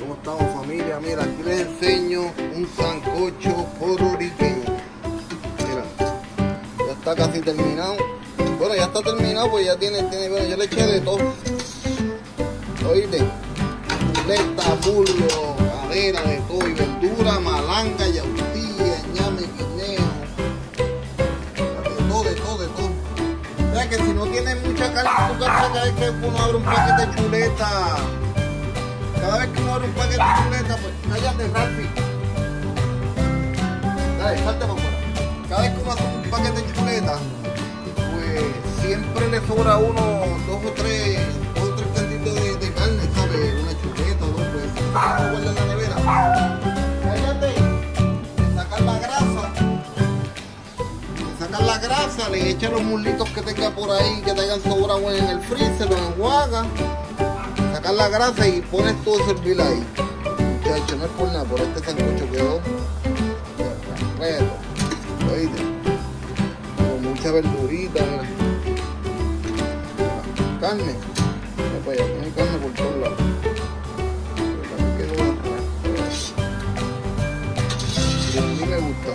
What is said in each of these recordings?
¿Cómo estamos, familia? Mira, aquí les enseño un sancocho puertorriqueño. Mira, ya está casi terminado. Bueno, ya está terminado, pues ya tiene, bueno, yo le eché de todo. ¿Oíste? Chuleta, muslo, cadera, de todo, y verdura, malanga, yautía, ñame, guineo. De todo. O sea que si no tienes mucha carne, tú cada vez que uno abre un paquete de chuleta, cada vez que uno abre un paquete de chuleta, pues cállate, Ralfi. Dale, salte para afuera. Cada vez que uno hace un paquete de chuleta, pues siempre le sobra a uno dos o tres cantitos de carne, ¿sabes? Una chuleta, dos, pues se guarda en la nevera. Cállate, le sacan la grasa, le echan los muslitos que tenga por ahí, que te hayan sobrado en el freezer, lo enjuaga, sacan la grasa y pones todo eso hervir ahí. Muchacho, no es por nada, por este sancocho quedó perfecto. Oíste, con mucha verdurita, mira. Carne, mira para allá, tiene carne por todos lados. A mí me gusta.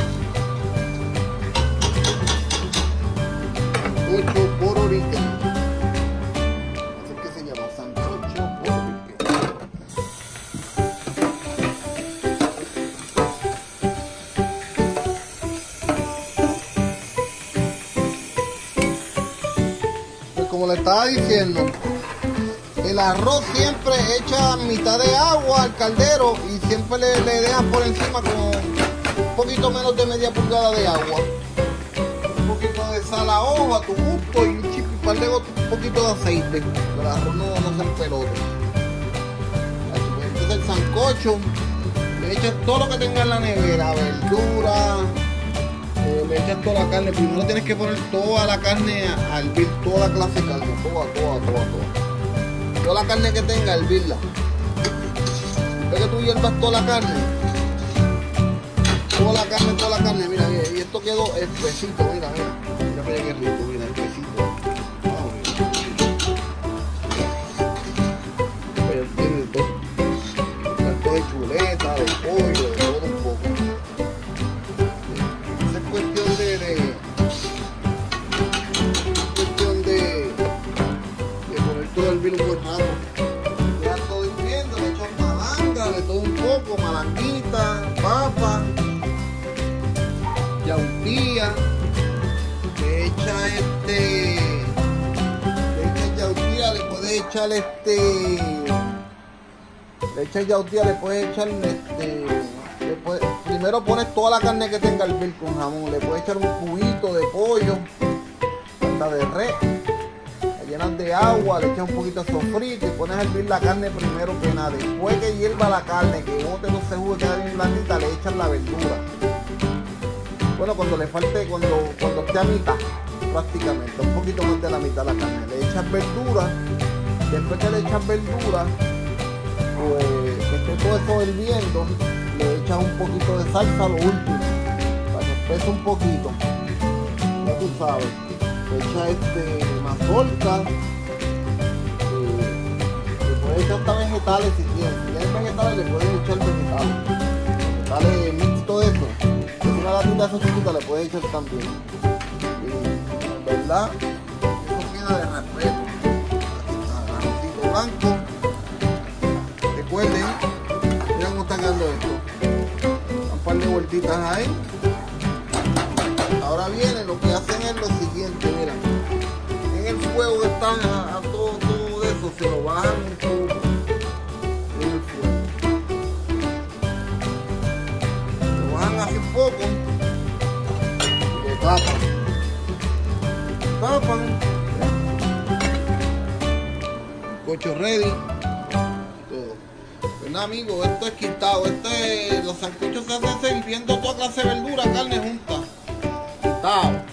Sancocho puertorriqueño. Así es que se llama sancocho puertorriqueño. Pues como le estaba diciendo, el arroz siempre echa mitad de agua al caldero y siempre le dejan por encima con un poquito menos de media pulgada de agua. Un poquito de sal a ojo a tu gusto y un poquito de aceite. El arroz no se empelote. Entonces el sancocho, le echas todo lo que tenga en la nevera, verdura, le echas toda la carne. Primero tienes que poner toda la carne a hervir, toda clase de carne, toda la carne que tenga, hervirla. Después que tú hiervas toda la carne, mira, y esto quedó espesito, mira qué rico, mira, espesito. Pues tiene todo, tanto de chuleta, de pollo, de todo un poco. Esa es cuestión de poner todo el vino un buen rato. Ya todo hirviendo, le echas malanga, de todo un poco, malanguita, papa, yautía, le echas yautía, le puedes echar primero pones toda la carne que tenga el hervir con jamón, le puedes echar un cubito de pollo, hasta de res, la llenas de agua, le echas un poquito de sofrito y pones a hervir la carne primero que nada. Después que hierva la carne, que bote todo ese jugo, queda bien blandita, le echas la verdura. Bueno, cuando esté a mitad, prácticamente, un poquito más de la mitad de la carne, le echas verdura. Después que le echas verdura, pues que esté todo eso hirviendo, le echas un poquito de salsa a lo último, para que espese un poquito, ya tú sabes. Le echas mazorca, le puedes echar hasta vegetales si quieres. Si tienes vegetales, le puedes echar vegetales mixto de eso. Una latita de esa chiquita le puedes echar también. Y en verdad, eso queda de respeto. Arrocito blanco. Recuerden, miren cómo está quedando esto. Un par de vueltitas ahí. Ahora viene, lo que hacen es lo siguiente, mira. En el fuego que están a todo de eso, se lo bajan un poco. En el fuego. Lo bajan así un poco. Y le tapan. Cocho ready. Todo. Pues nada, amigos, esto es quitado. Los sancochos se hacen sirviendo toda clase de verdura, carne junta. Quitado.